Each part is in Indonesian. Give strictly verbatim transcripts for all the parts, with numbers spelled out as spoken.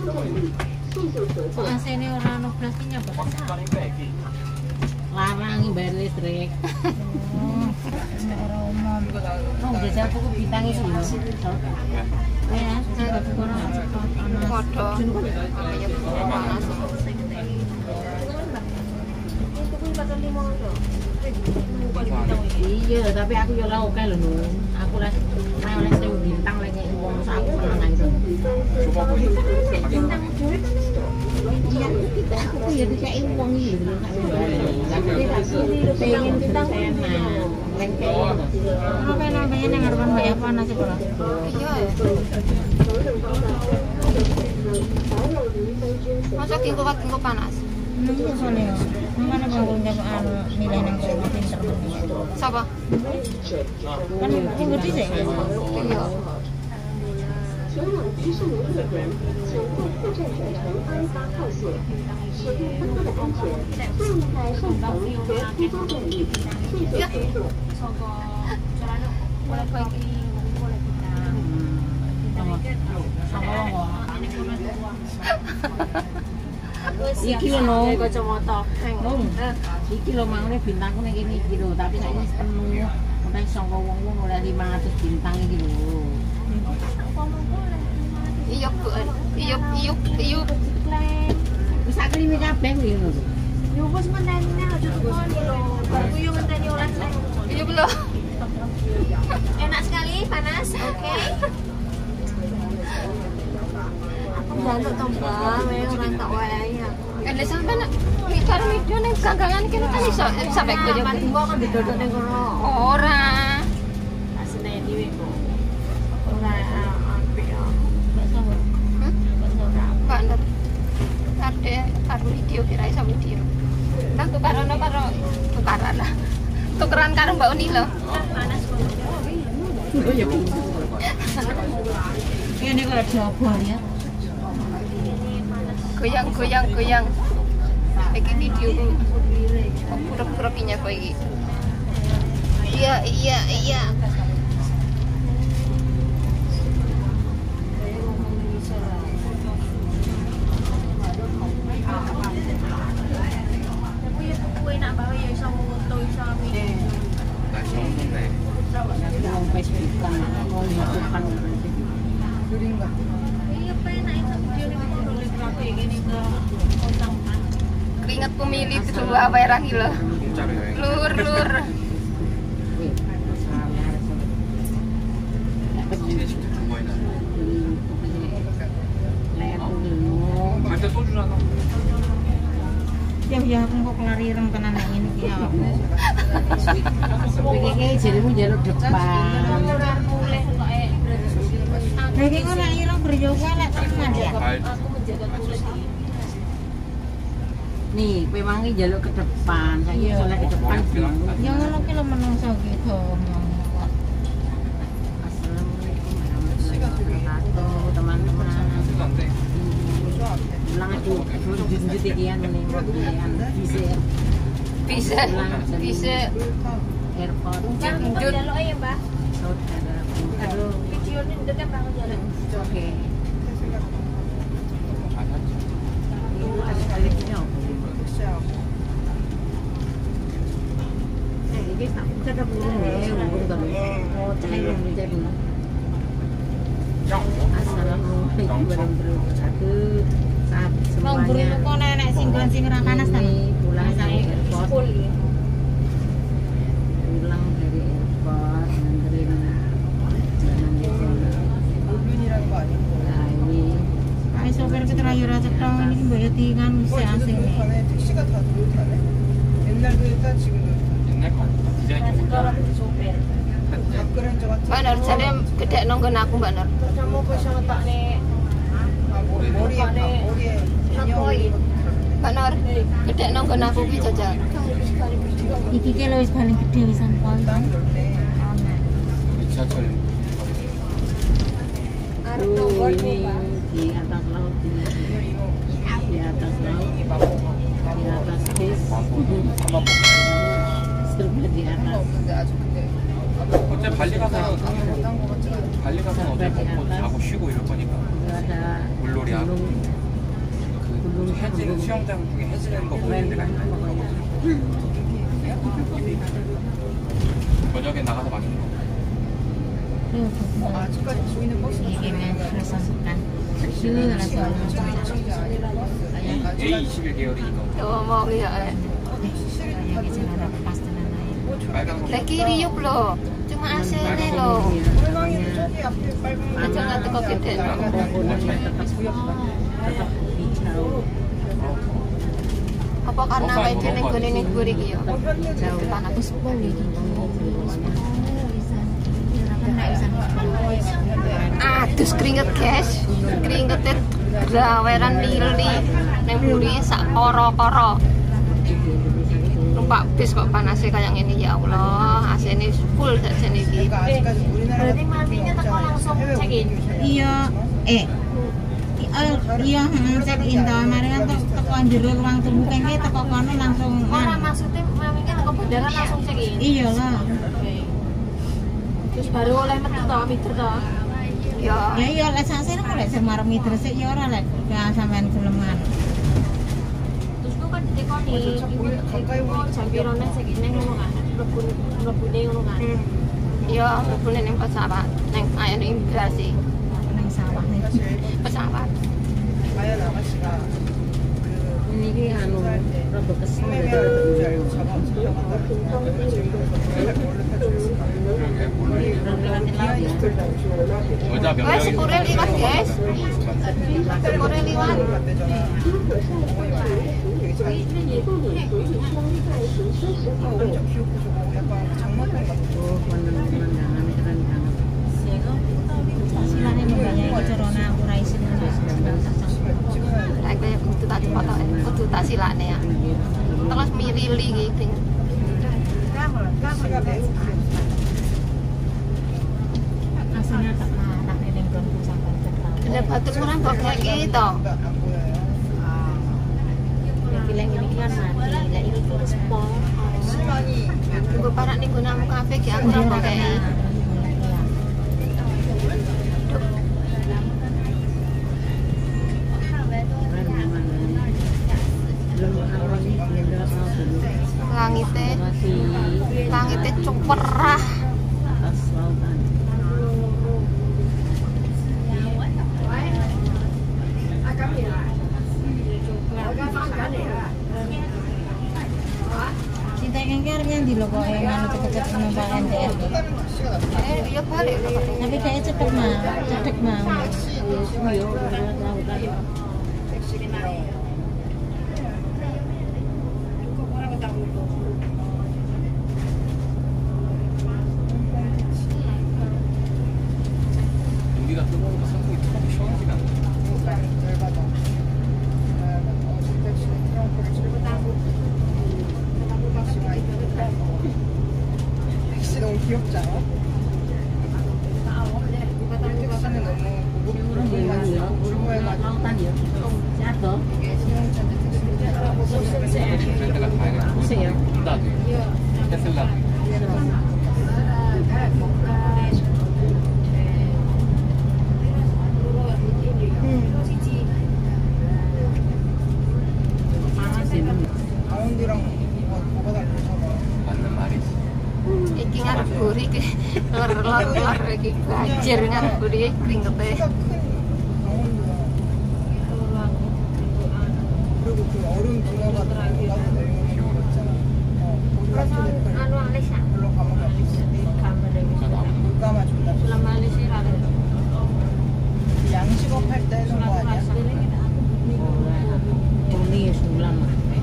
Kok A C-ne ora ono blasnya apa? Larang bayar listrik. Oh, ora umum. Oh, jajal tuku bintang itu lho. Ya, saya tuku ora cepet panas. Padha. Panas. Iya, tapi aku yo ora oke lho, Nu. Aku les main oleh sewu bintang lagi wong aku menang itu. Iya, kita aku ya dikei wong iki lho. Pengen bintang enak. Lengkeng. Oke, namanya nang arepan Mbak Eva nasi bola. Iya. Masa kingko-kingko panas? Iya soalnya. Mana bangun jago anu nilai nang sekolah pinter. Siapa? Kan aku ngerti sih. Iya. 前往迪士尼乐园，请过次站转乘 二十八号线。为了乘客的安全，建议在上层和出租站立。谢谢合作。 Boleh pergi. Iki lho no kacamata. Nung. Iki lho mangune bintangku ning kene iki lho, tapi saiki wis penuh. Ora sangka wong-wong oleh lima ratus bintang iki lho. Iya, Bu. Iya, iya, iya. Wis aku limi kabeh kuwi lho. Yo wis ngenteni aja tukoni lho. Baru yo ngenteni oleh Iya belum. enak sekali, panas. Oke. Aku njaluk to, Mbak, wae ora tak wayahi aku. Ada sampai nak mikir video nih ganggangan kira kan iso sampai gue Mati kok kan didodok ning kono. ora. Asine dhewe kok. Ora apik ya. Mbak ndak ada karo video kira iso video. Ndak tukaran apa karo tukaran lah. Tukeran karo Mbak Uni lho. Panas kok. Ini kok ada apa ya? Goyang goyang goyang. Iki video ku. Pura-pura pinya kok iki. Iya iya iya. Kuwi nak bawa ya iso foto iso video. Wong Facebook kan, wong YouTube kan. Iya penak iso video ning kono lek kabeh ngene ke kontang. Keringatku milih dua wae lho. Lur lur. Ya ya aku kok lari reng tenan nang ngene iki ya. Iki jarimu njaluk depan. Mulih kok e. Lah iki kok nek ireng berjogo lek tenan ya. Aku menjaga tulis iki. Nih, kowe wangi njaluk ke depan. Saiki iso lek ke depan. Ya ngono ki lho menungso gitu. Assalamualaikum warahmatullahi wabarakatuh, teman-teman. Ulang aduh, jujur iki anu ning bisa Bisa bisa airport. Lanjut. Jaluk ya, Mbak. Saudara. Aduh, Video ini dekat banget jalan. oke. Ibu ada kalinya. Eh, ini tak kita belum ya, belum tahu. Oh, cai belum cai belum. Assalamualaikum warahmatullahi wabarakatuh. Saat Bang semuanya. Bruno kok nenek singgon sing ora panas ta? Ini pulang dari airport. Full ya. Pulang dari airport nganterin jalan nah ini Ayo sopir kita rayu raja tong ini mbak Yati kan mesti asing nih. 택시가 다 그렇다네. 옛날도 했다 지금도. 옛날 거 디자인이 Sekolah sopir. 밥그릇 저 같은. Mbak Nur jare gede nonggon aku Mbak Nur. Kamu bisa letakne 아, 머리, 머리에 머리에 Nakoi. Mbak Nur gede nonggon aku ki jajal. iki ki lho wis paling gede wisan pol kan. 지하철 Arep Tuh, nomor ini Mbak. di atas laut ini. Di atas laut, di atas bis, serba di atas. 근데 아주 근데 어째 발리 가서 못한 거 같지 않아? 발리 가서는 어제 먹고 자고 쉬고 이럴 거니까 Itu ada 물놀이하고 gunung 해지는 수영장 중에 해지는 거 보는 데가 있는 거. 저녁에 나가서 맛있는 거. 어, 아직까지 보이는 버스는 얘기면 그래서 약간 그래서 에이 이십일 계열이니까. Tuh mau ya. 여기 제가 봤을 빨간 거. Lagi riup loh. Cuma A C-nya loh. 골망이는 저기 앞에 빨간 거. Jangan tuh kok gede. Apa karena wajah ning gone ning guri iki ya? Depan aku sepuluh iki. Aduh keringet guys. Keringetnya gaweran mili ning guri sak koro-koro. Numpak bis kok panasnya kayak gini ya Allah. A C ini full sak sini iki. 아직까지 우리나라 Berarti matinya teko langsung check in. iya eh i- iya hmm, check in to mari kan tek- teko jero ruang tunggu kene teko kono langsung Ora maksudnya maminya teko bandara langsung check in. iya lah Terus baru oleh metu to, miter to. Ya. ya iya lek sakjane kok lek semarang miter sik ya ora lek ya sampean geleman Terus ku kan ditekoni iku iku jam piro nek check in ngono kan. Mlebu mlebune ngono kan. Ya, mlebune ning pesawat, ning ayo ning imigrasi. nang sawah nih Pesawat. 아연 아가씨가 Ini ki anu rada kesel. 줄 알고 잡아 잡아갔다 여자 몇 Guys, 명이 sepure liwat guys. Sepure liwat. 갔대잖아. 완전 귀엽고 저거 약간 장난감 같아. Pemandangan keren banget. silane membayar corona ora isin Lah kayak kudu tak foto, kudu tak silane ya. Terus milili iki. 시가 매우 aslinya tak marah ning gonku sampean ketau Lah batu kurang kok kayak gitu. 안 보여요. Ya bilang ini kan mati, lah ini tulis pol. 시간이 Gue parak ning gunamu kafe ki aku ora kok kayak Belum awal ini jenderal mau dulu. langite, Masih langite cuperah. atas lautan. cinta kengke arep yang di lho kok yang anu cepet-cepet numpak N T R Eh, iya balik loh katanya. tapi kayak cepet mah cedek mau Ayo, lautan. 공기가 뜨거워서 선풍기 턱이 시원하지가 않아. 열받아. 어, 진짜 트렁크를 출근하고 택시 너무 귀엽지 않아? 택시는 너무 Orang di mana ya? 고급해가지고 Lautan ya. Jatuh. 이게 승용차인데 택시는 브랜드가 다양해. Sih ya. 홈다도 있고, 테슬라도 있고. 가운데랑 뭐가 뭐가 다르잖아. 맞는 말이지. Iki ngarep guri ki lor-lor iki banjir ngarep guri kringete. 키가 큰 강원도야. 그리고 그 얼음 빙하가 들어가서 내려오는 거 있잖아. 어, 거기 같은 데 Anu alis ya. 별로 가면 가고 물가만 존나 비싸. 양식업 할 때 해놓은 거 아니야? Ini sulam.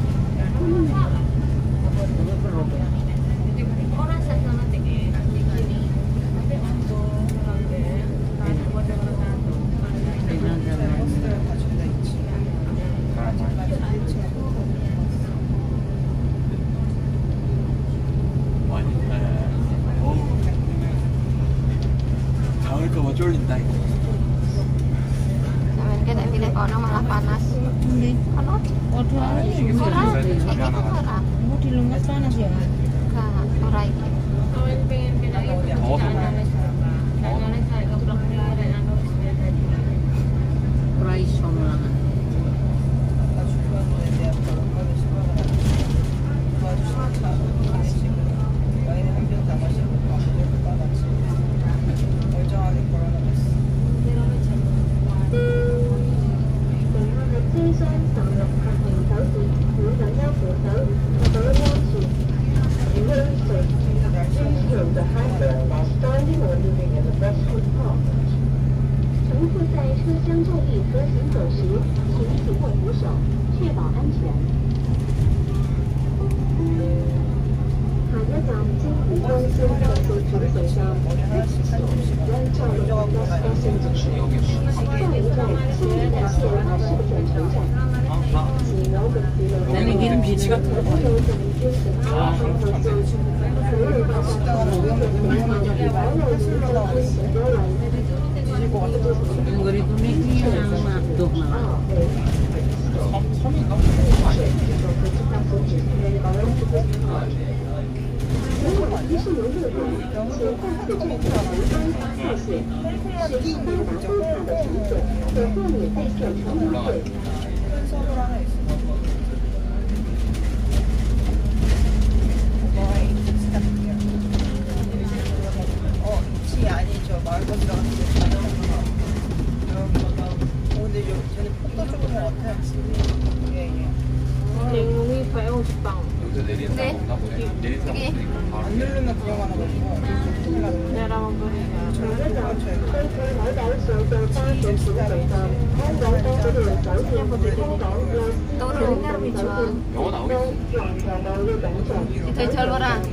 Orang sana tinggi. 다 존나 있지. 나올까봐 쫄린다 이거. Sampeyan kene pilih kono malah panas. nggih Kono waduh ora iki ku ora. mau dilungas panas ya Enggak, ora iki. 더워서 그래. Ora iso mulangan. 箱登錄客名手指，會更加扶手，確保安全。Reverse Please hold the handle while standing or leaning in the dashboard part. 乘客在车厢站立和行走时，请紧握扶手，确保安全。下一站京湖東線特四轉隧道 Next stop, One Town Bus Interchange。下一站青衣大線巴士轉乘站。請攞個字幕。 나는 이름 비치가 그리고 그냥 맛도 많아. 어, 이치 아니죠. 마을버스랑 같이 어, 근데 요, 쟤는 폭도 좁은 것 같아. 예, 예. 여기서 내리는 네. 사람 없나 보네. 내리는 사람 여기. 없으니까 바로 안 누르면 그냥 하나 가지고. 도로 좋아. 영어 나오겠지. 저희 절보라.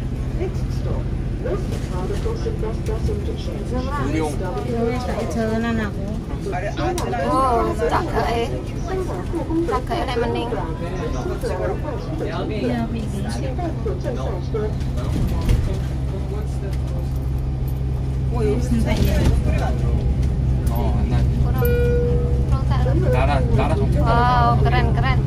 무용. Jalan aku. 말을 안 들어요. Oh, cakep. Cakep này mending. Iya, begini. 어, 여기 진짜 소리가 안 들어. 어, 안 나지. Kurang. Kurang tak. 나라, 나라 정책. Wow, keren keren.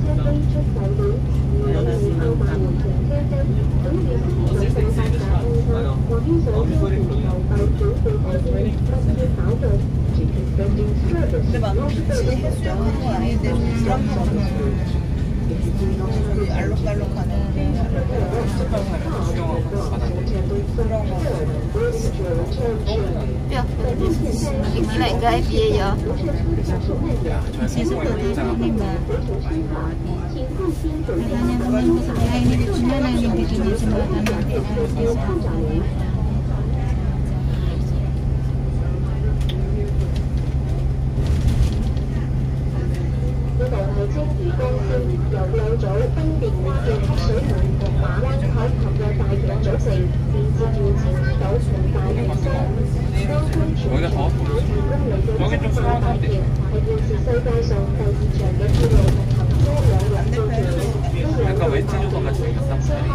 근데 막 빛이 해수욕하는 건 아닌데 그 알록달록하는 수영하고 바다인데. 그런 거. Được. Ini lại gay phía giờ. 야, 저 Sesuk 성공에 ini 진짜 Mbak. Katanya temanku sebelah ini di gimana ini bikinnya jembatan nanti harus 여기가 더 여기 좀 수영하는 사람들 약간 웨스트 조선 같이 생겼어.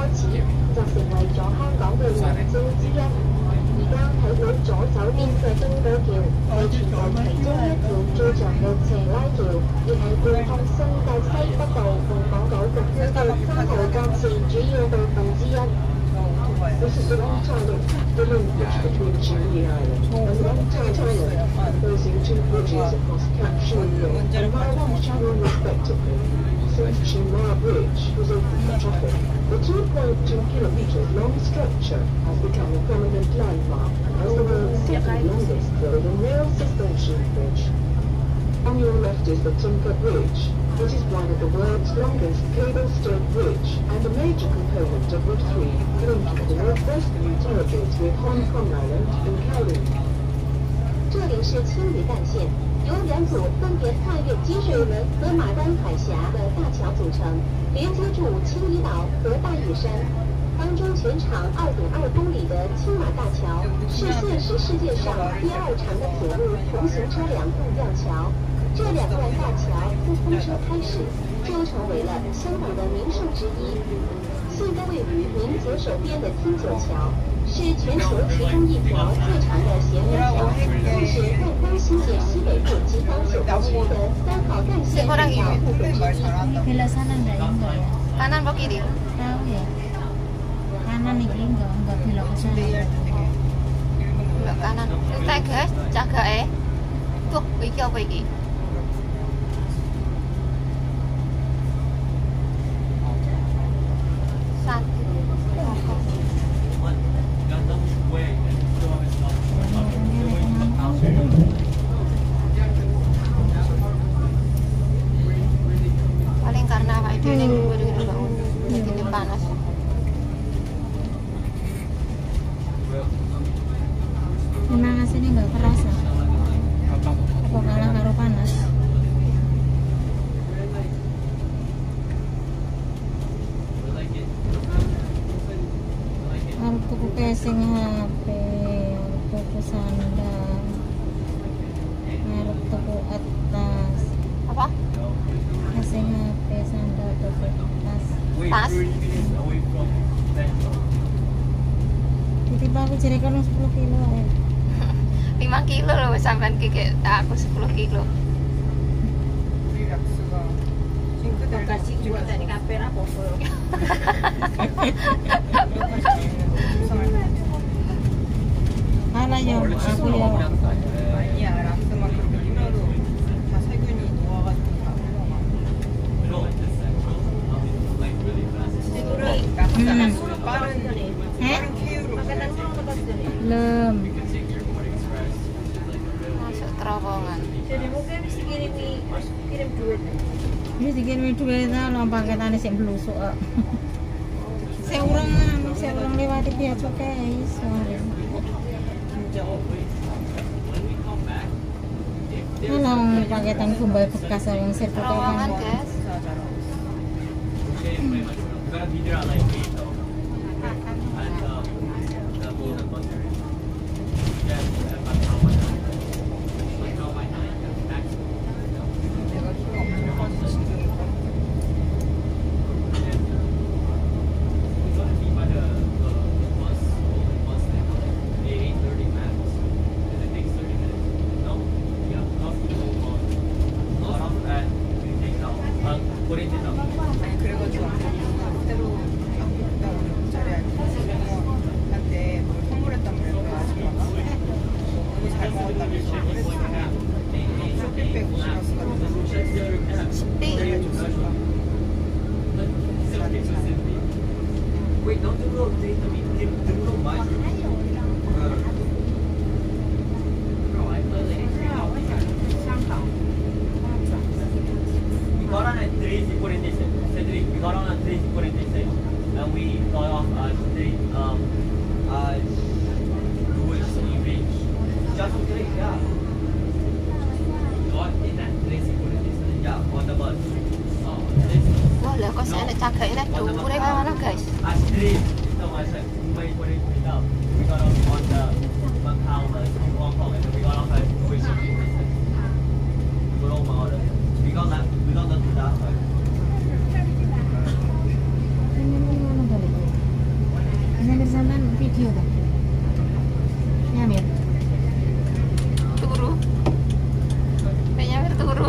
부산에. 而家睇到左手邊嘅東島橋係全球其中一條最長嘅斜拉橋，亦係貫通新界西北部同港島各區嘅三號幹線主要部分之一。This is the long tunnel, the linkage between Jubilee Island and Longtown Island, composing two bridges across Caption Hill and Mile Hill respectively. Since Chimar Bridge was opened for traffic, the two point two kilometres long structure has become a prominent landmark as the world's second longest building rail suspension bridge. On your left is the Timber Bridge. It is one of the world's longest cable-stayed bridge and a major component of Route three, linking the northwestern territories with Hong Kong Island and Kowloon. 这里是青屿干线，由两组分别跨越积水轮和马湾海峡的大桥组成，连接住青屿岛和大屿山。当中全长二点二公里的青马大桥是现时世界上第二长的铁路同行车辆共吊桥。这两段大桥自通车开始，就成为了香港的名胜之一。现在位于明节手边的汀九桥。 是全球其中一条最长的斜面桥，同时贯通新界西北部及东九个区的三号干线两条部分之一。 Bila sana enggak enggak ya? Kanan apa kiri? Tahu ya. Kanan ini enggak enggak belok ke sana. Belok kanan. Tay guys, jaga eh. Tuh, iki apa iki? Satu. Ini ini panas. Memang aslinya nggak kerasa. Apa kalah karo panas? Arep tuku casing H P, arep tuku sandal, arep tuku atas. Apa? Casing H P, sandal, tuku tas. Tas. Tiba aku jadi kan sepuluh kilo ya. lima kilo loh sampean kiki aku sepuluh kilo. 우리 락스가 싱크대 kasih juga tadi kafe apa Alah ya, 원래 aku 칫솔로 ya. 마무리하는 거 아니에요? 아니야 락스만 그렇게 눌러도 다 세균이 녹아가지고 다 올라가. 이거를 락스가 빠른 빠른 케이로 Belum. Masuk terowongan. jadi mungkin mesti kirim kirim duit Ini dikirimi duit ta lho paketane sing blusuk kok. Saya urung anu, saya urung lewati biaya cukai iso. Tolong paketan kumbal bekas yang serbu Terowongan, kan. guys. 내가 키가 엄청 커서 지금 아니 그래가지고 새로 학교 갔다 자리에 한테 뭘 선물했단 말이야 아줌마가 너무 잘 먹었다면서 그랬어 쇼핑백 오시라스 같은 거 Sepi. 줬을까 Wait, don't do the I mean, give the little mic. We got on at three forty-seven. Cedric, we got on at three forty-seven. And we got off at three, um, uh, Louis Reach. Just three, yeah. Got in at three forty-seven, yeah, on the bus. Oh, this. Wah, lah kok saya nak cakap ini dulu deh mana guys? At three, so much like, Mumbai forty-three now. We got off on the Macau bus from Hong Kong, and then we got off at Louis Reach. Good old model. We got that, we got that to that side. Ini bersama video tak? Ya Mir. Turu. Kayaknya hampir turu.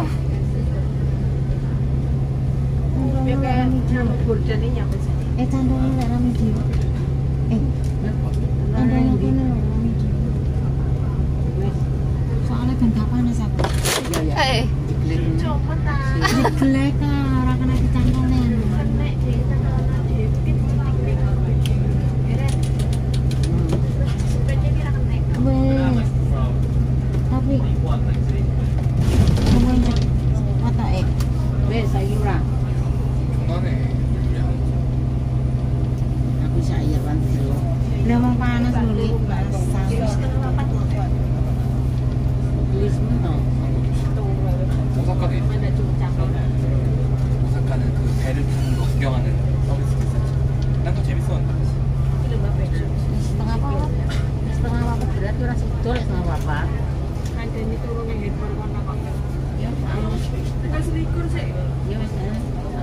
ya kayak nama gorden ini nyampe sini Eh candongnya nggak ada video. Eh, candongnya aku nih nggak video. Soalnya kan gak panas aku. Eh, cuma tak Jelek lah, orang kena dicandongnya. nek di tengah di pit Wes, tapi semuanya mata eh. wes sayuran aku sayuran dulu Udah mau panas dulu, basah. tulis mentok 오사카도 있 ada cuma cakep 오사카는 그 배를 타는 거 구경하는 서비스도 있었지. 난 또 재밌었는데. Setengah apa? setengah apa berat tuh rasa betul setengah apa ada ini turun yang hebat warna apa ya mau tekan selikur sih ya wes ya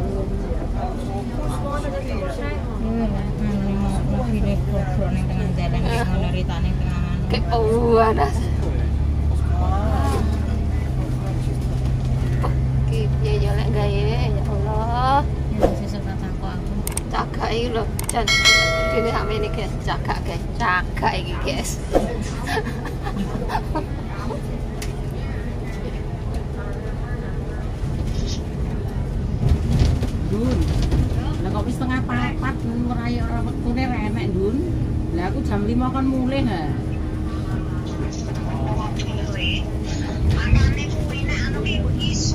semua ada di saya Iya lah, anu mau video GoPro ning tengah jalan kayak ngono ritane tengah anu. kayak oh ada. Ya ya lek gawe ya Allah. Ya sesuk tak aku aku. Cagak iki lho, Jan. Dene sampe ini guys, cagak guys. Cagak iki guys. Dun lah kok wis setengah papat ngerayu ora wektune renek Dun lah aku jam lima kan mulih ha Makane kuwi nek anu ki